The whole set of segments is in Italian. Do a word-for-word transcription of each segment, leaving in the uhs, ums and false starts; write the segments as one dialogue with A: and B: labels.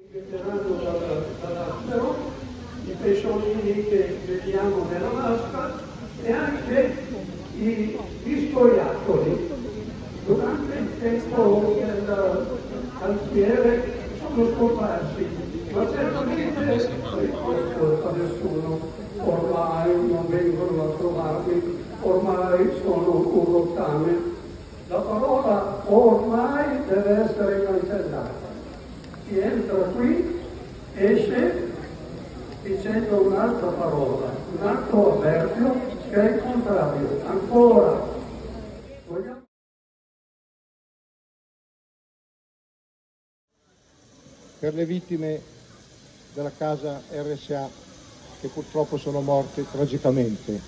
A: Veterano dall'astero, i pesciolini che vediamo nella vasca e anche i, gli scoiattoli. Durante il tempo del cantiere sono scomparsi, ma certamente non è colpa nessuno, ormai non vengono a trovarli, ormai sono un rottame. La parola ormai deve essere cancellata. Chi entra qui esce dicendo un'altra parola, un altro avverbio che è il contrario. Ancora. Vogliamo...
B: Per le vittime della casa R S A che purtroppo sono morte tragicamente.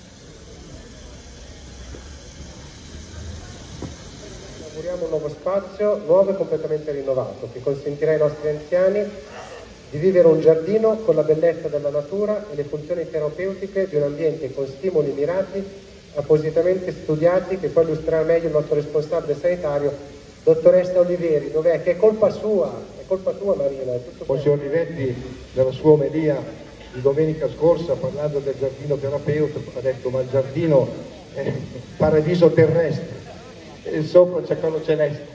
C: Inauguriamo un nuovo spazio, nuovo e completamente rinnovato, che consentirà ai nostri anziani di vivere un giardino con la bellezza della natura e le funzioni terapeutiche di un ambiente con stimoli mirati, appositamente studiati, che poi illustrerà meglio il nostro responsabile sanitario, dottoressa Oliveri. Dov'è? Che è colpa sua, è colpa tua Marina. È tutto
B: Oggi Olivetti, nella sua omelia di domenica scorsa, parlando del giardino terapeutico, ha detto ma il giardino è paradiso terrestre e sopra c'è quello celeste.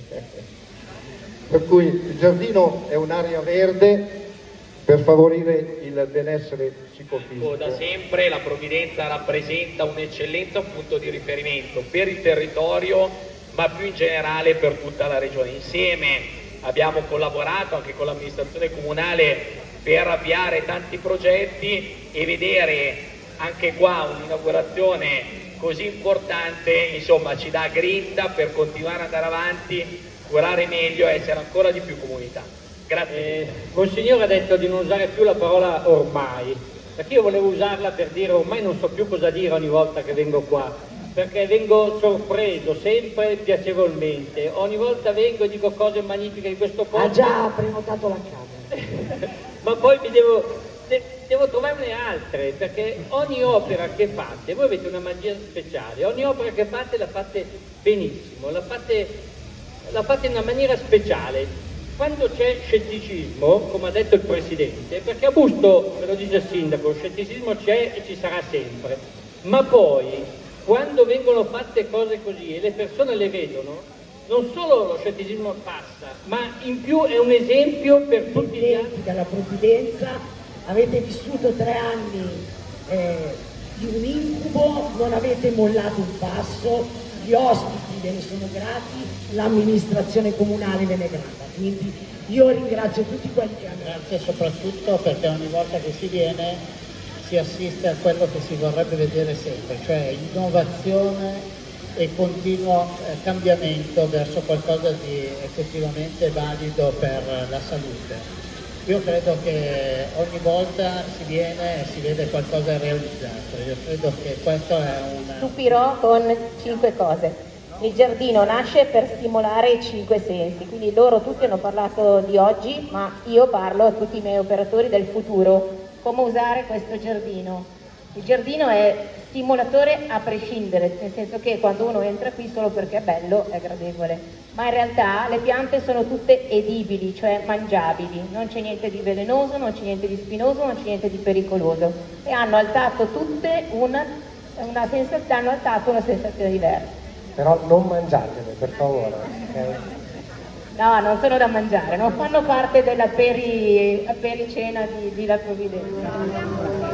B: Per cui il giardino è un'area verde per favorire il benessere psicofisico.
D: Da sempre la Provvidenza rappresenta un'eccellenza, un punto di riferimento per il territorio, ma più in generale per tutta la regione. Insieme abbiamo collaborato anche con l'amministrazione comunale per avviare tanti progetti e vedere anche qua un'inaugurazione così importante, insomma, ci dà grinta per continuare ad andare avanti, curare meglio e essere ancora di più comunità. Grazie.
E: Eh, Monsignore ha detto di non usare più la parola ormai, perché io volevo usarla per dire ormai non so più cosa dire ogni volta che vengo qua, perché vengo sorpreso sempre piacevolmente, ogni volta vengo e dico cose magnifiche di questo posto.
F: Ha già prenotato la camera.
E: Ma poi mi devo... devo trovarne altre, perché ogni opera che fate, voi avete una magia speciale, ogni opera che fate la fate benissimo, la fate, la fate in una maniera speciale. Quando c'è scetticismo, come ha detto il Presidente, perché a Busto, ve lo dice il Sindaco, il scetticismo c'è e ci sarà sempre, ma poi quando vengono fatte cose così e le persone le vedono, non solo lo scetticismo passa, ma in più è un esempio per tutti gli altri.
F: Dalla Provvidenza avete vissuto tre anni eh, di un incubo, non avete mollato un passo, gli ospiti ve ne sono grati, l'amministrazione comunale ve ne è grata. Quindi io ringrazio tutti quelli che hanno...
G: Grazie soprattutto perché ogni volta che si viene si assiste a quello che si vorrebbe vedere sempre, cioè innovazione e continuo eh, cambiamento verso qualcosa di effettivamente valido per la salute. Io credo che ogni volta si viene e si vede qualcosa realizzato, io credo che questo è un...
H: Stupirò con cinque cose. Il giardino nasce per stimolare i cinque sensi, quindi loro tutti hanno parlato di oggi, ma io parlo a tutti i miei operatori del futuro, come usare questo giardino. Il giardino è stimolatore a prescindere, nel senso che quando uno entra qui solo perché è bello, è gradevole, ma in realtà le piante sono tutte edibili, cioè mangiabili, non c'è niente di velenoso, non c'è niente di spinoso, non c'è niente di pericoloso e hanno al tatto tutte una, una sensazione, hanno al tatto una sensazione diversa.
C: Però non mangiatele, per favore. Okay?
H: No, non sono da mangiare, non fanno parte della peri, pericena di, di La Provvidenza.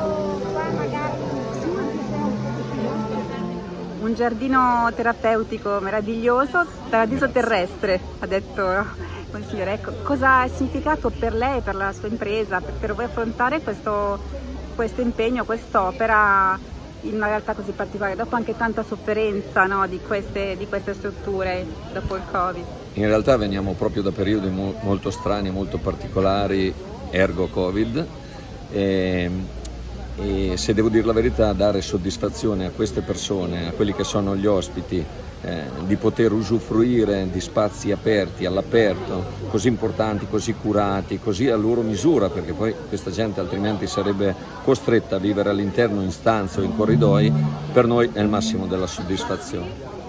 I: Un giardino terapeutico meraviglioso, paradiso terrestre, ha detto il consigliere. Ecco, cosa ha significato per lei, per la sua impresa, per, per voi affrontare questo, questo impegno, quest'opera in una realtà così particolare, dopo anche tanta sofferenza, no, di, queste, di queste strutture, dopo il Covid?
J: In realtà veniamo proprio da periodi mo molto strani, molto particolari, ergo Covid, e, e se devo dire la verità, dare soddisfazione a queste persone, a quelli che sono gli ospiti, eh, di poter usufruire di spazi aperti, all'aperto, così importanti, così curati, così a loro misura, perché poi questa gente altrimenti sarebbe costretta a vivere all'interno in stanze o in corridoi, per noi è il massimo della soddisfazione.